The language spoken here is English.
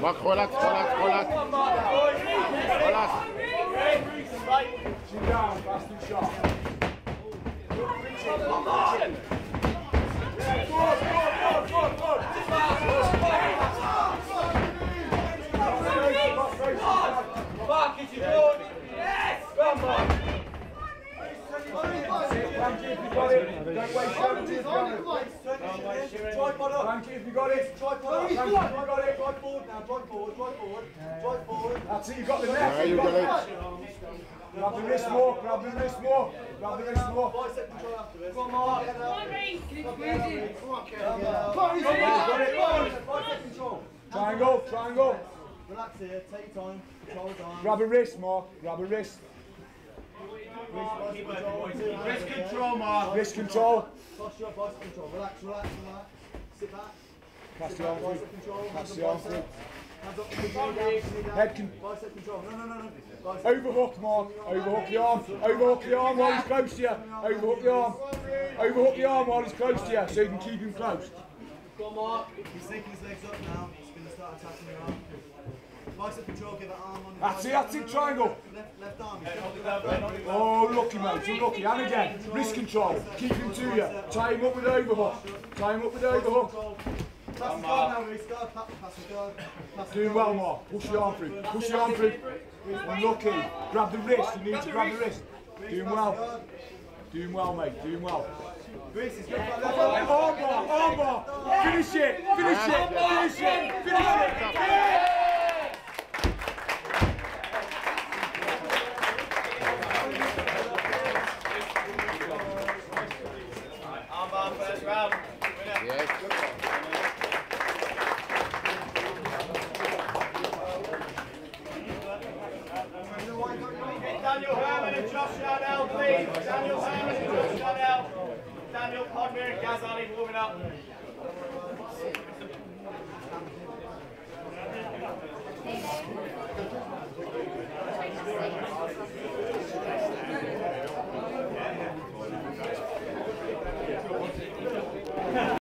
Marc, relax. Relax. Sit down, fast and sharp. Marc, it's your goal. Yes! Come on. Thank you if you got it. Don't waste your energy if you got it. Tripod up. Thank you if you got it. Tripod up. Thank you if you got it. Drive forward now. Drive forward. That's it, you got the neck. Yeah, you got it. Grab the wrist more. Grab the wrist more. Bicep control afterwards. Come on. Get out. Bicep control. Triangle. Relax here. Take your time. Control the arm. Grab a wrist, Mark. Grab a wrist. Wrist control, Marc. Wrist control. Toss your bicep control. Relax. Sit back. Cast the arm Bicep through. control. Cast the arm through. Hands up to the knee down. Head can. Bicep control. No. Bicep. Overhook, Mark. Overhook the arm. Overhook the arm while he's close to you. Overhook the arm. Overhook the arm while he's close to you, so you can keep him close. Go on, Marc. He's taking his legs up now. He's going to start attacking your arm. Bicep control. Give that arm on. That's it, triangle. Left arm. Oh, lucky, mate. You're lucky. And again, wrist control. Keep him to you. Tie him up with overhook. Pass the guard now, Rhys. Pass the guard. Doing well, Mark. Push the arm through. Unlucky. Grab the wrist. You need to grab the wrist. Doing well, mate. Doing well. Rhys is good. Arm bar. Finish it. Armbar first round. Yes. Daniel Herman and Josh Chanel, please. Daniel Herman and Josh Chanel. Daniel Podmere and Gaz Ali warming up.